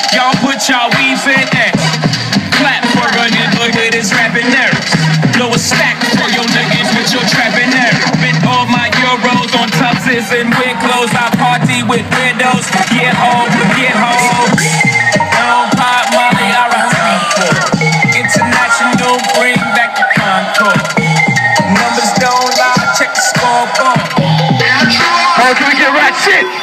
Y'all put y'all weave in there. Clap for a nigga with his rapping nerves. Blow a stack for your niggas with your trapping nerves. Spent all my euros on tuxes and weird clothes. I party with weirdos. Get home, get home. I don't pop Molly, I rock for. International, bring back the Concord. Numbers don't lie, check the scoreboard. Oh, can we get right shit?